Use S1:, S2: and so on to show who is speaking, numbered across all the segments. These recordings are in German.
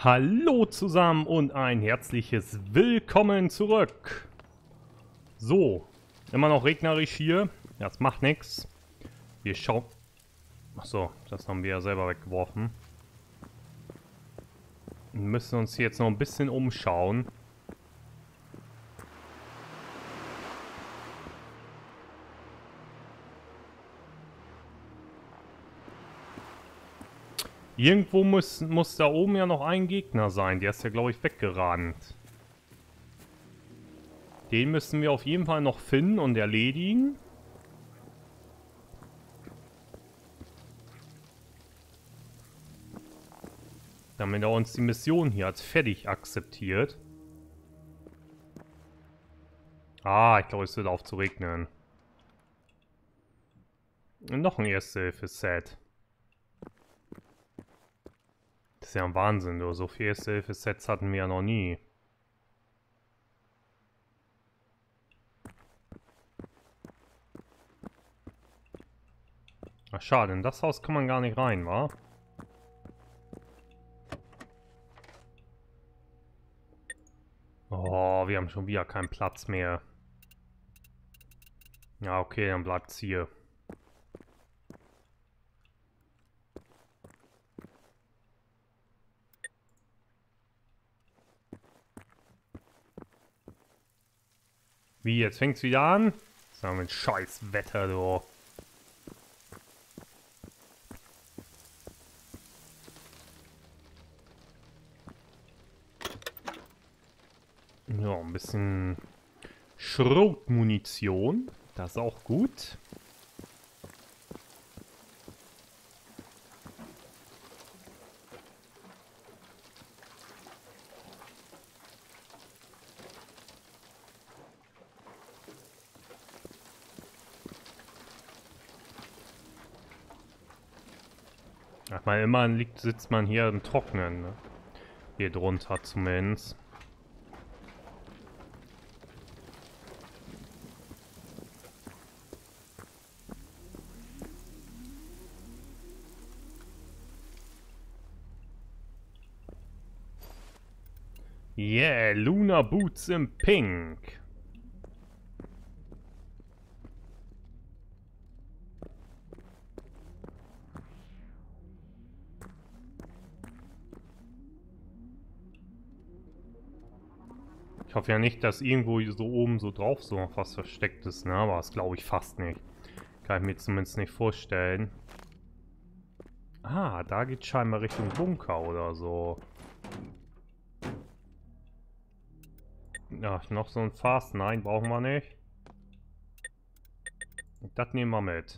S1: Hallo zusammen und ein herzliches Willkommen zurück. So, immer noch regnerisch hier. Das macht nichts. Wir schauen... Achso, das haben wir ja selber weggeworfen. Wir müssen uns jetzt noch ein bisschen umschauen. Irgendwo muss da oben ja noch ein Gegner sein. Der ist ja, glaube ich, weggerannt. Den müssen wir auf jeden Fall noch finden und erledigen. Damit er uns die Mission hier als fertig akzeptiert. Ah, ich glaube, es wird auf zu regnen. Und noch ein Erste-Hilfe-Set. Das ist ja ein Wahnsinn, du. So viele Erste-Hilfe-Sets hatten wir ja noch nie. Ach, schade. In das Haus kann man gar nicht rein, wa? Oh, wir haben schon wieder keinen Platz mehr. Ja, okay, dann bleibt's hier. Wie, jetzt fängt's wieder an? Das ist ein scheiß Wetter, du. Ja, ein bisschen Schrotmunition. Das ist auch gut. Ach, mal immerhin sitzt man hier im Trocknen, ne? Hier drunter zumindest. Yeah, Luna Boots in Pink. Ich hoffe ja nicht, dass irgendwo so oben so drauf so noch was versteckt ist, ne? Aber das glaube ich fast nicht. Kann ich mir zumindest nicht vorstellen. Ah, da geht scheinbar Richtung Bunker oder so. Ja, noch so ein Fass. Nein, brauchen wir nicht. Das nehmen wir mit.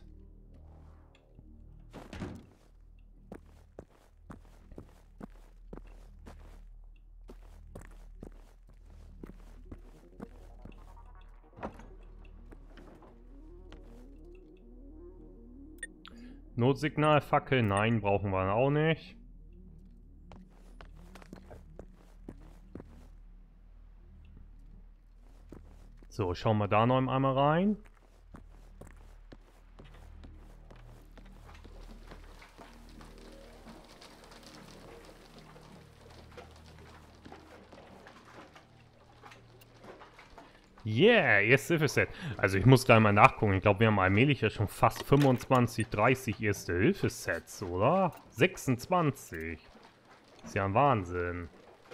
S1: Notsignalfackel, nein, brauchen wir auch nicht. So, schauen wir da noch einmal rein. Yeah, Erste-Hilfe-Set. Also ich muss gleich mal nachgucken. Ich glaube, wir haben allmählich ja schon fast 25, 30 Erste-Hilfe-Sets, oder? 26. Ist ja ein Wahnsinn.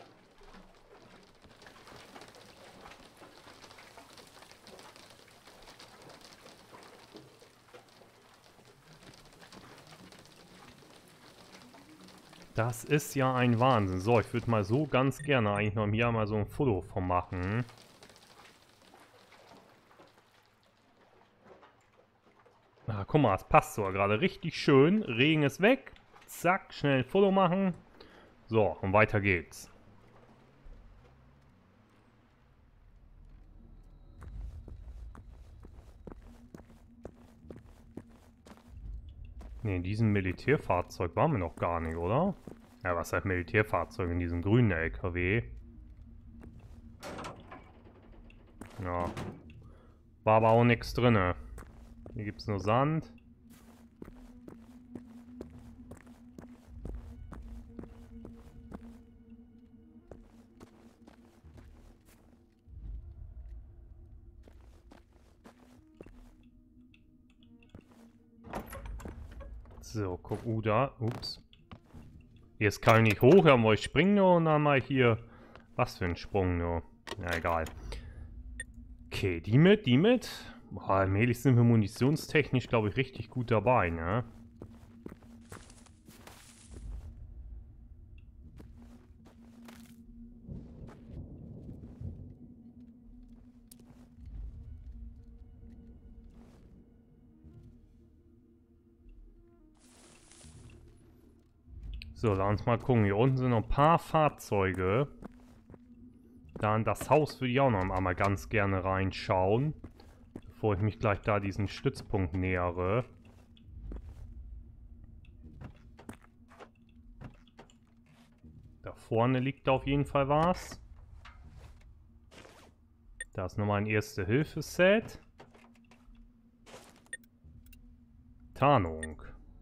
S1: Das ist ja ein Wahnsinn. So, ich würde mal so ganz gerne eigentlich noch hier mal so ein Foto von machen. Ah, guck mal, es passt sogar gerade richtig schön. Regen ist weg. Zack, schnell ein Foto machen. So, und weiter geht's. Ne, in diesem Militärfahrzeug waren wir noch gar nicht, oder? Ja, was heißt Militärfahrzeug? In diesem grünen LKW. Ja. War aber auch nichts drin. Hier gibt es nur Sand. So, guck, da. Ups. Jetzt kann ich nicht hoch, dann wollte ich springen nur und dann mal hier. Was für ein Sprung nur. Ja, egal. Okay, die mit. Boah, allmählich sind wir munitionstechnisch, glaube ich, richtig gut dabei, ne? So, lass uns mal gucken. Hier unten sind noch ein paar Fahrzeuge. Da in das Haus würde ich auch noch einmal ganz gerne reinschauen. Bevor ich mich gleich da diesen Stützpunkt nähere. Da vorne liegt auf jeden Fall was. Da ist nochmal ein Erste-Hilfe-Set. Tarnung.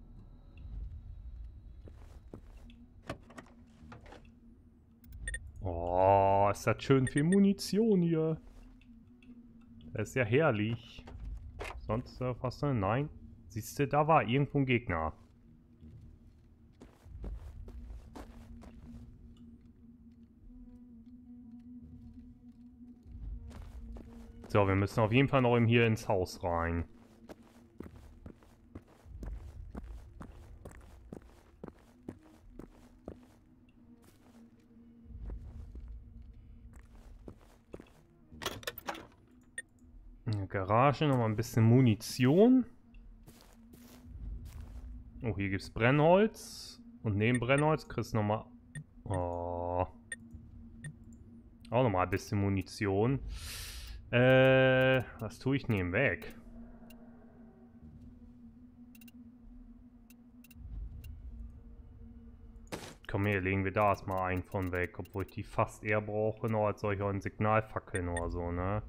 S1: Oh, ist das schön viel Munition hier. Das ist ja herrlich. Sonst was denn? Nein. Siehst du, da war irgendwo ein Gegner. So, wir müssen auf jeden Fall noch hier ins Haus rein. In der Garage nochmal ein bisschen Munition. Oh, hier gibt es Brennholz. Und neben Brennholz kriegst du nochmal... Oh. Auch nochmal ein bisschen Munition. Was tue ich neben weg? Komm her, legen wir da erstmal einen von weg. Obwohl ich die fast eher brauche, noch als solche Signalfackeln oder so, ne?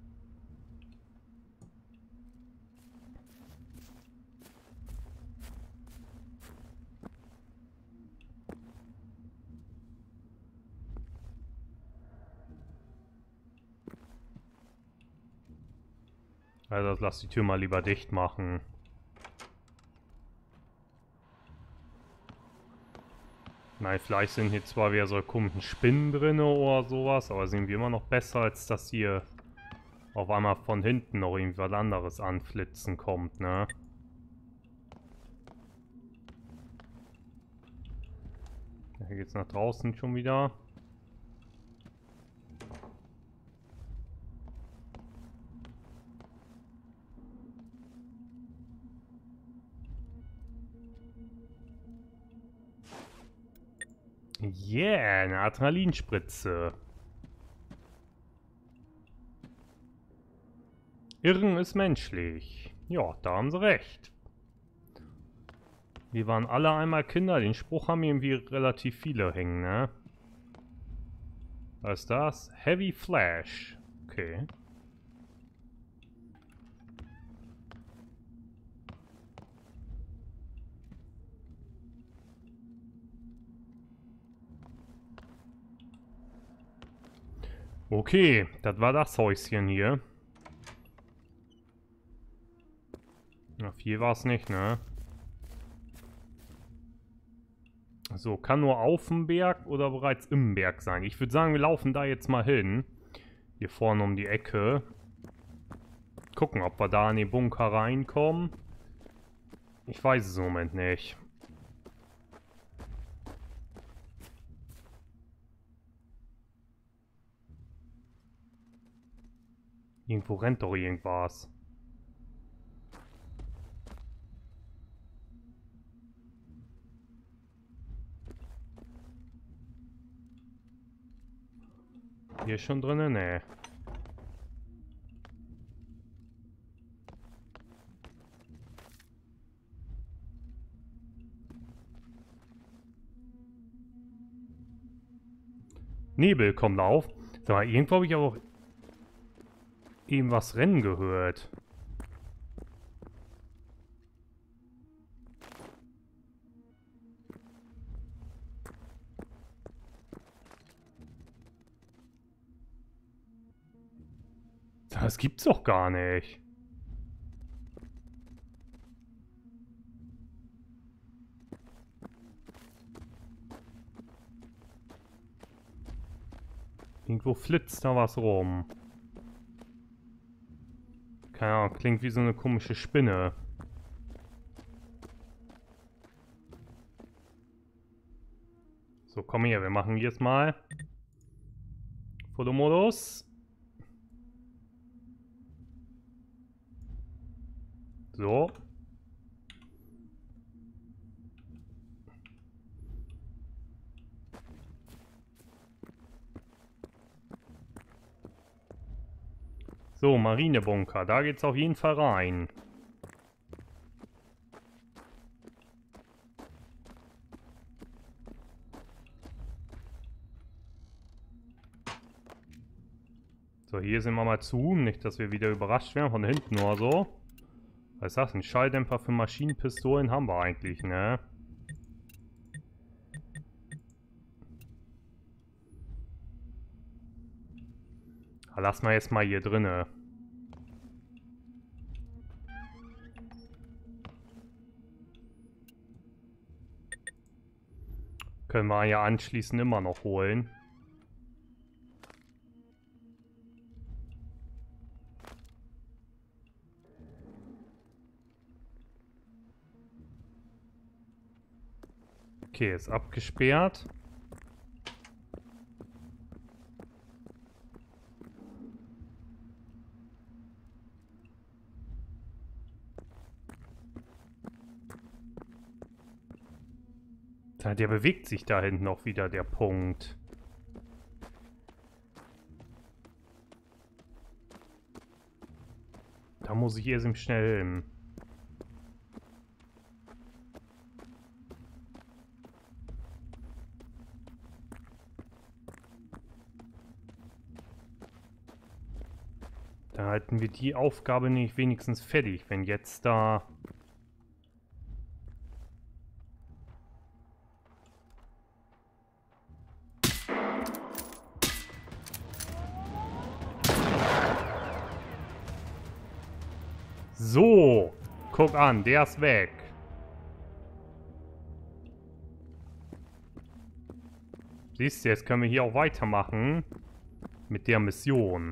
S1: Also lass die Tür mal lieber dicht machen. Nein, vielleicht sind hier zwar wieder so komischen Spinnen drin oder sowas, aber sind wir immer noch besser, als dass hier auf einmal von hinten noch irgendwas anderes anflitzen kommt, ne? Hier geht's nach draußen schon wieder. Yeah, eine Adrenalinspritze. Irren ist menschlich. Ja, da haben sie recht. Wir waren alle einmal Kinder. Den Spruch haben irgendwie relativ viele hängen, ne? Was ist das? Heavy Flash. Okay. Okay, das war das Häuschen hier. Na, viel war es nicht, ne? So, kann nur auf dem Berg oder bereits im Berg sein. Ich würde sagen, wir laufen da jetzt mal hin. Hier vorne um die Ecke. Gucken, ob wir da in den Bunker reinkommen. Ich weiß es im Moment nicht. Irgendwo rennt doch irgendwas. Hier ist schon drinnen? Nee. Nebel kommt auf. Sag mal, irgendwo habe ich aber auch eben was rennen gehört. Das gibt's doch gar nicht. Irgendwo flitzt da was rum. Keine Ahnung, klingt wie so eine komische Spinne. So, komm her, wir machen jetzt mal Fotomodus. So. So, Marinebunker, da geht's auf jeden Fall rein. So, hier sind wir mal zu. Nicht, dass wir wieder überrascht werden von hinten oder so. Was ist das? Ein Schalldämpfer für Maschinenpistolen haben wir eigentlich, ne? Da lassen wir jetzt mal hier drinne. Können wir ja anschließend immer noch holen. Okay, ist abgesperrt. Der bewegt sich da hinten auch wieder, der Punkt. Da muss ich erst im schnell hin. Da halten wir die Aufgabe nicht wenigstens fertig, wenn jetzt da... So, guck an, der ist weg. Siehst du, jetzt können wir hier auch weitermachen mit der Mission.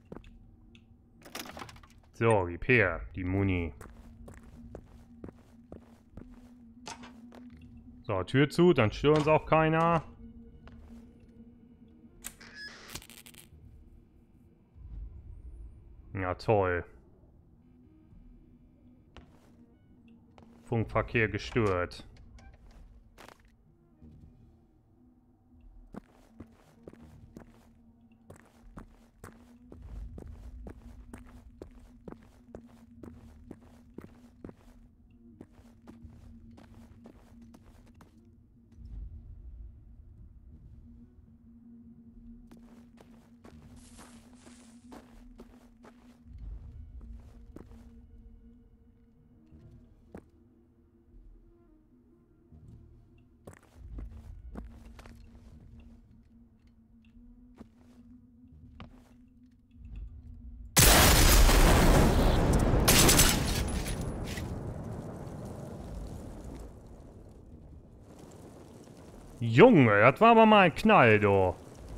S1: So, gib her, die Muni. So, Tür zu, dann stört uns auch keiner. Ja, toll. Funkverkehr gestört. Junge, das war aber mal ein Knall, du.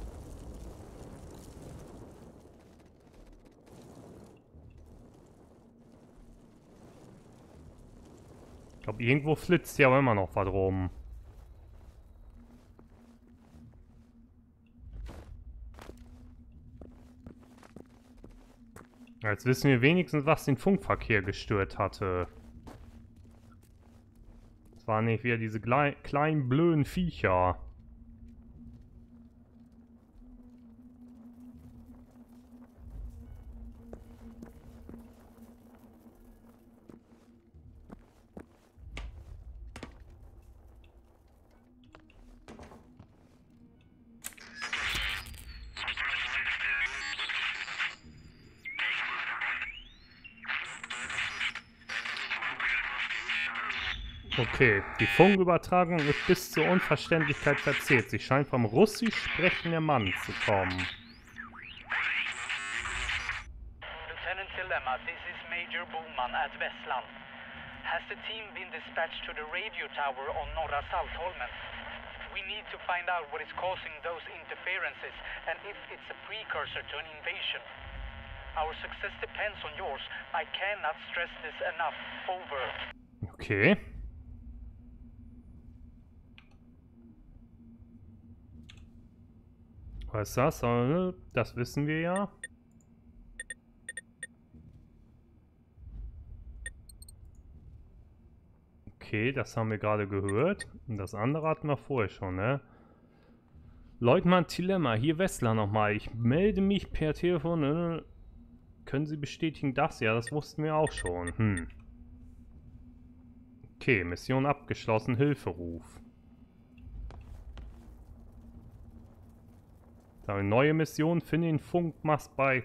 S1: Ich glaube, irgendwo flitzt ja aber immer noch was rum. Jetzt wissen wir wenigstens, was den Funkverkehr gestört hatte. Das waren nicht wieder diese kleinen blöden Viecher. Okay, die Funkübertragung ist bis zur Unverständlichkeit verzerrt. Sie scheint vom russisch sprechenden Mann zu kommen.
S2: Lieutenant Dilemma, this is Major Boman at Westland. Has the team been dispatched to the radio tower on Norra Saltholmen? We need to find out what is causing those interferences and if it's a precursor to an invasion. Our success depends on yours. I cannot stress this enough. Over.
S1: Okay. Was ist das? Das wissen wir ja. Okay, das haben wir gerade gehört. Und das andere hatten wir vorher schon, ne? Leutnant Tilemma, hier Wessler nochmal. Ich melde mich per Telefon. Können Sie bestätigen das? Ja, das wussten wir auch schon. Okay, Mission abgeschlossen. Hilferuf. Da eine neue Mission. Finde den Funkmast bei...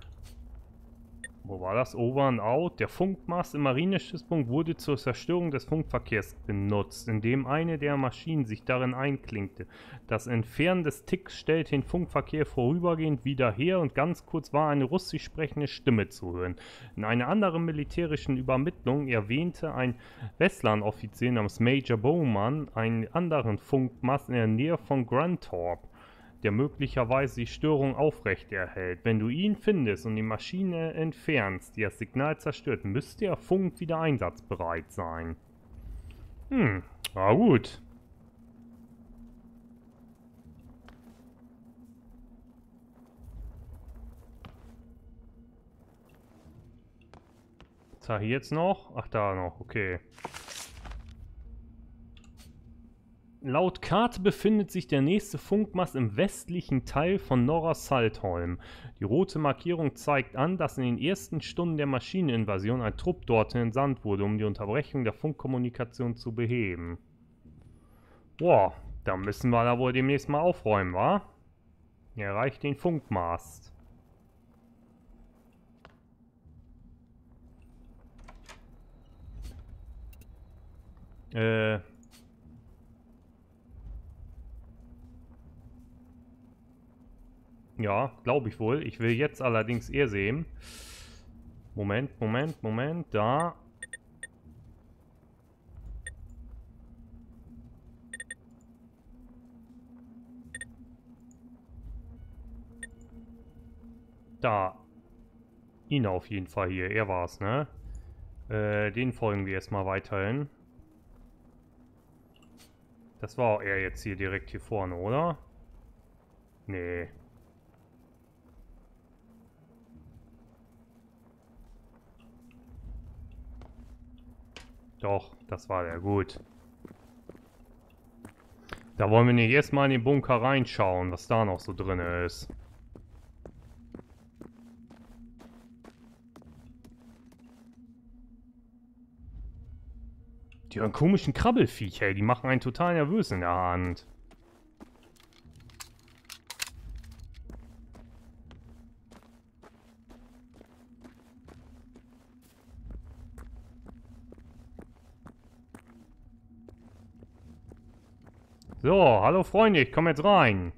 S1: Wo war das? Over and Out. Der Funkmast im Marinestützpunkt wurde zur Zerstörung des Funkverkehrs benutzt, indem eine der Maschinen sich darin einklinkte. Das Entfernen des Ticks stellte den Funkverkehr vorübergehend wieder her und ganz kurz war eine russisch sprechende Stimme zu hören. In einer anderen militärischen Übermittlung erwähnte ein Westland-Offizier namens Major Bowman einen anderen Funkmast in der Nähe von Grunthorpe, der möglicherweise die Störung aufrechterhält. Wenn du ihn findest und die Maschine entfernst, die das Signal zerstört, müsste der Funk wieder einsatzbereit sein. Na gut. Was habe ich jetzt noch? Ach, da noch, okay. Laut Karte befindet sich der nächste Funkmast im westlichen Teil von Norra Saltholm. Die rote Markierung zeigt an, dass in den ersten Stunden der Maschineninvasion ein Trupp dorthin entsandt wurde, um die Unterbrechung der Funkkommunikation zu beheben. Boah, da müssen wir da wohl demnächst mal aufräumen, wa? Erreicht den Funkmast. Ja, glaube ich wohl. Ich will jetzt allerdings eher sehen. Moment, da. Da. Ihn auf jeden Fall hier. Er war's, ne? Den folgen wir erstmal weiterhin. Das war auch er jetzt hier direkt hier vorne, oder? Nee. Doch, das war der, gut. Da wollen wir nicht erstmal in den Bunker reinschauen, was da noch so drin ist. Die hören komischen Krabbelviecher, die machen einen total nervös in der Hand. So, hallo Freunde, ich komme jetzt rein.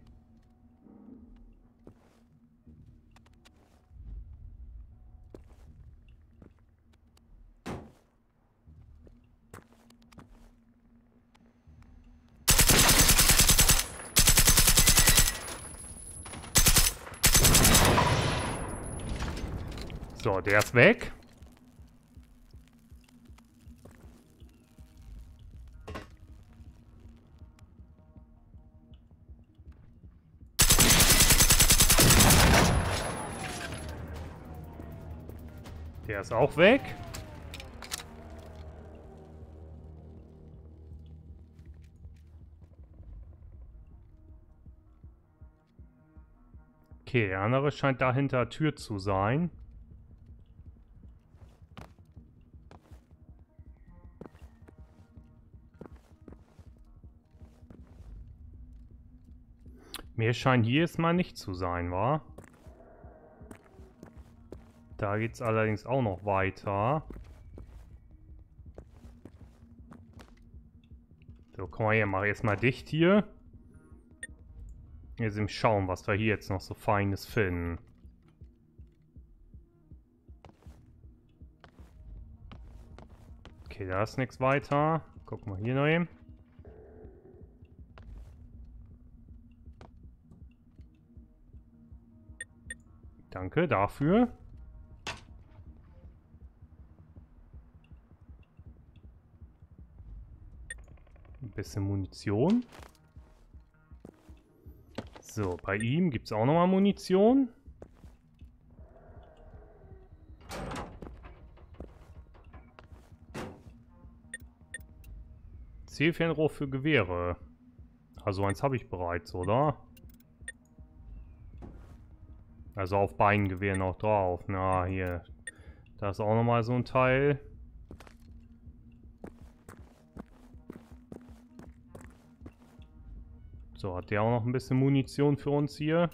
S1: So, der ist weg. Der ist auch weg. Okay, der andere scheint da hinter der Tür zu sein. Mehr scheint hier jetzt mal nicht zu sein, wa? Da geht's allerdings auch noch weiter. So, komm mal her, mach jetzt mal dicht hier. Jetzt eben schauen, was wir hier jetzt noch so Feines finden. Okay, da ist nichts weiter. Gucken wir hier noch eben. Danke dafür. Ein bisschen Munition. So, bei ihm gibt es auch nochmal Munition. Zielfernrohr für Gewehre. Also eins habe ich bereits, oder? Also auf beiden Gewehren auch drauf. Na, hier. Da ist auch nochmal so ein Teil. So, hat der auch noch ein bisschen Munition für uns hier?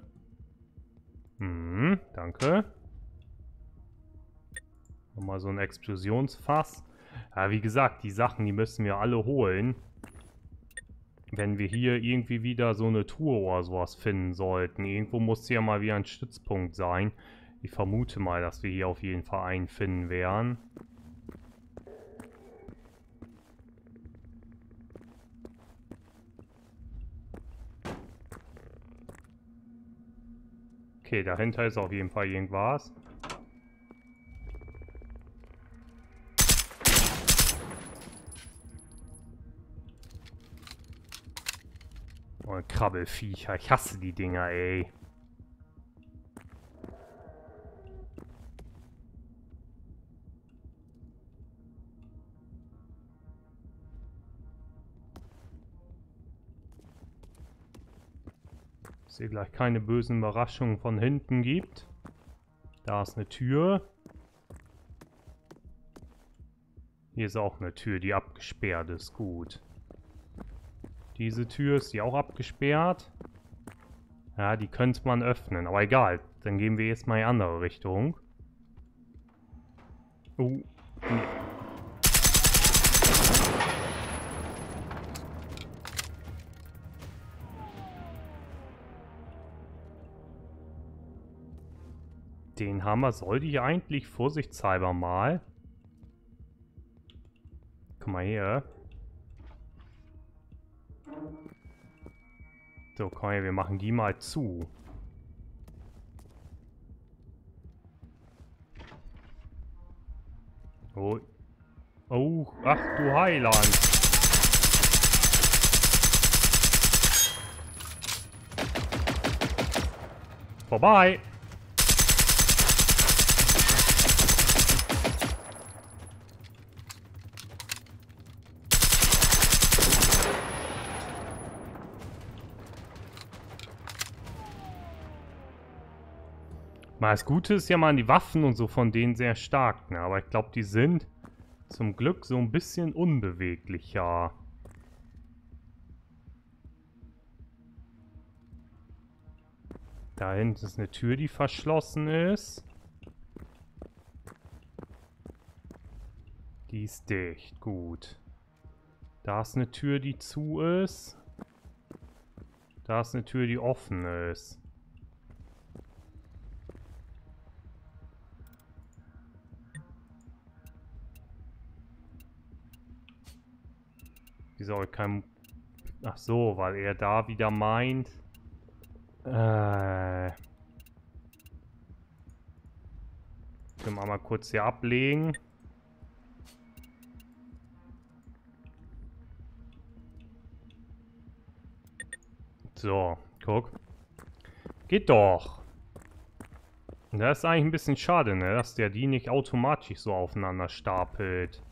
S1: Danke. Nochmal so ein Explosionsfass. Ja, wie gesagt, die Sachen, die müssen wir alle holen. Wenn wir hier irgendwie wieder so eine Truhe oder sowas finden sollten. Irgendwo muss hier mal wieder ein Stützpunkt sein. Ich vermute mal, dass wir hier auf jeden Fall einen finden werden. Okay, dahinter ist auf jeden Fall irgendwas. Oh, Krabbelviecher. Ich hasse die Dinger, ey. Dass hier gleich keine bösen Überraschungen von hinten gibt. Da ist eine Tür. Hier ist auch eine Tür, die abgesperrt ist. Gut. Diese Tür ist die auch abgesperrt. Ja, die könnte man öffnen. Aber egal. Dann gehen wir jetzt mal in die andere Richtung. Nee. Den Hammer sollte ich eigentlich vorsichtshalber mal. Guck mal her. So, komm her, wir machen die mal zu. Oh. Oh, ach du Heiland. Vorbei. Mal das Gute ist ja mal die Waffen und so von denen sehr stark, ne? Aber ich glaube, die sind zum Glück so ein bisschen unbeweglicher. Da hinten ist eine Tür, die verschlossen ist. Die ist dicht, gut. Da ist eine Tür, die zu ist. Da ist eine Tür, die offen ist. Wieso kein... Ach so, weil er da wieder meint... Ich will mal kurz hier ablegen. So, guck. Geht doch. Das ist eigentlich ein bisschen schade, ne? Dass der die nicht automatisch so aufeinander stapelt.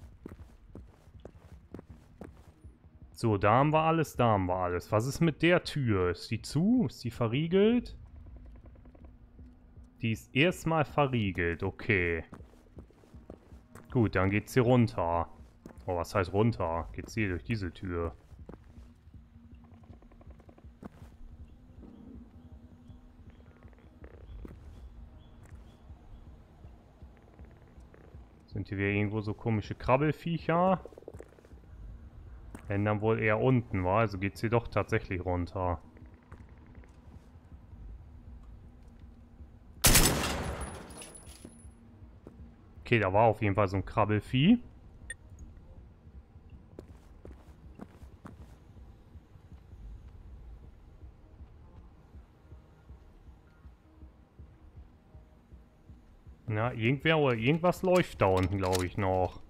S1: So, da haben wir alles, da haben wir alles. Was ist mit der Tür? Ist die zu? Ist die verriegelt? Die ist erstmal verriegelt, okay. Gut, dann geht's hier runter. Oh, was heißt runter? Geht's hier durch diese Tür? Sind hier wieder irgendwo so komische Krabbelfiecher? Wenn dann wohl eher unten war, also geht's hier doch tatsächlich runter. Okay, da war auf jeden Fall so ein Krabbelvieh. Ja, irgendwer oder irgendwas läuft da unten, glaube ich, noch.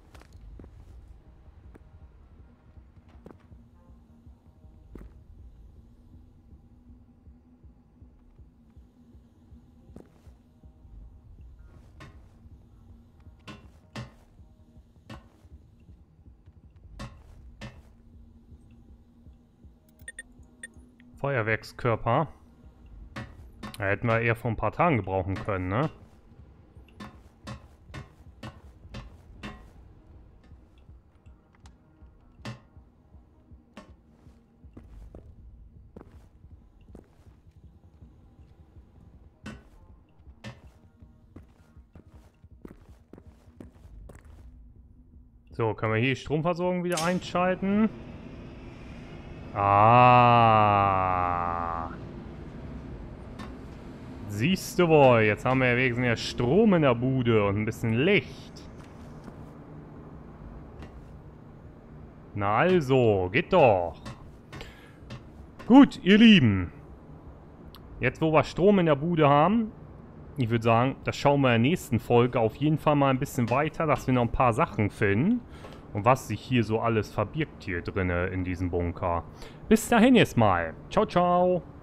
S1: Feuerwerkskörper. Da hätten wir eher vor ein paar Tagen gebrauchen können, ne? So, können wir hier die Stromversorgung wieder einschalten? Ah. Siehst du wohl, jetzt haben wir ja wenigstens ja Strom in der Bude und ein bisschen Licht. Na also, geht doch. Gut, ihr Lieben. Jetzt, wo wir Strom in der Bude haben, ich würde sagen, das schauen wir in der nächsten Folge auf jeden Fall mal ein bisschen weiter, dass wir noch ein paar Sachen finden. Und was sich hier so alles verbirgt hier drinne in diesem Bunker. Bis dahin jetzt mal. Ciao, ciao.